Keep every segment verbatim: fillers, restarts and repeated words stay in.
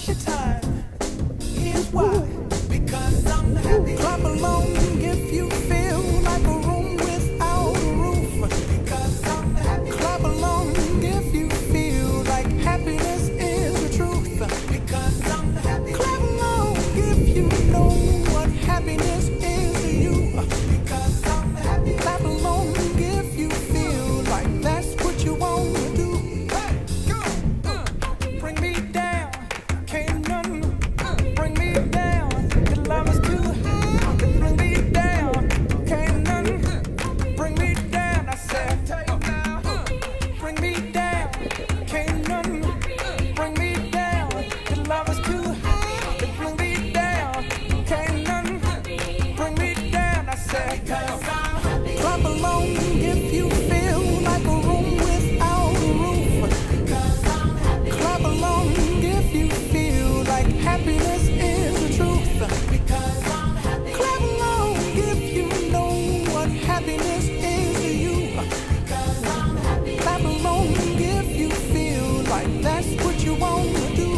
waste your time. Here's why. Because I'm happy. Clap along if you feel like a room without a roof. Because I'm happy. Clap along if you feel like happiness is the truth. Because I'm happy. Clap along if you know what happiness is to you. Because I'm happy. Clap along if you feel like that's what you want to do. Hey, go. Uh, bring me down. Can't none bring me down. Your love is too high. Bring me down. Can't none bring me down. I said, bring me down. Can't none bring me down. Your love is too high. Bring me down. Can't none bring me down. I said, clap along if you feel like a room without a roof. Clap along if you feel like happiness is the truth. Clap along if you know what happiness is to you. Clap along if you feel like that's what you want to do.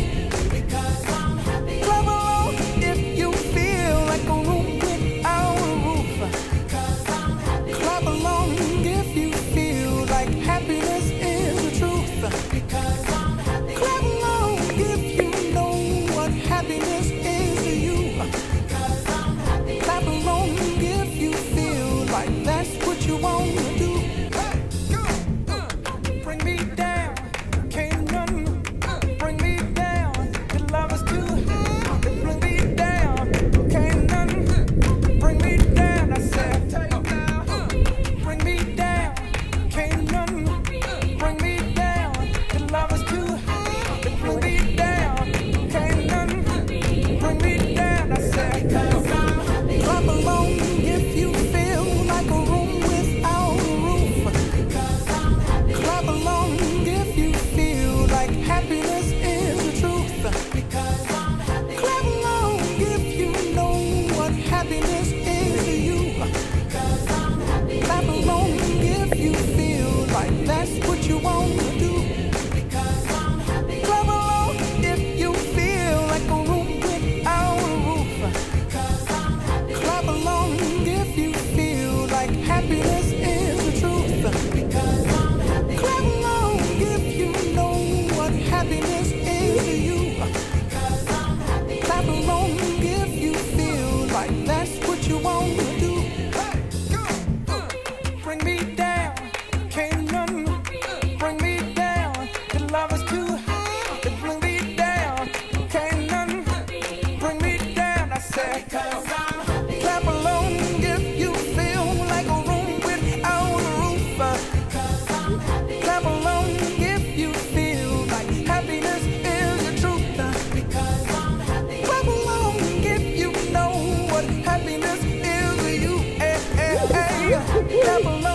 Clap along if you feel like a room without a roof. Clap along if you feel like happiness is the truth. Clap along if you know what happiness is to you. Clap along if you feel like that's what you want to do. Hey, go. Uh, bring me down. Can't none bring me down. Your love is too high. Bring me down. Can't none bring me down. I said, uh, bring me down. Can't none bring me down. Your love is too high. Bring me down. Can't none bring me down. I said, clap along if you feel like a room without a roof. Clap along if you feel like happiness is the truth. Clap along if you know what happiness is to you. Clap along if you feel like that's what you want to do. Clap along if you feel like a room without a roof. Clap along if you feel like happiness is the truth. Clap along if you know what happiness is to you. Clap along if you feel like that's what you want to do. Hey, go. Uh, bring me down. Can't none bring me down. Your love is too high. Bring me down. Can't none bring me down. I said, clap along if you feel like a room without a roof. Clap along if you feel like happiness is the truth. Clap along if you know what happiness is to you. Hey, hey, hey. Clap along.